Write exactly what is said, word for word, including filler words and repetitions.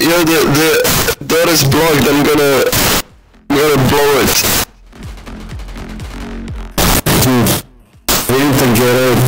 yo, the the door is blocked. I'm gonna, I'm gonna blow it. Dude, we need to get out.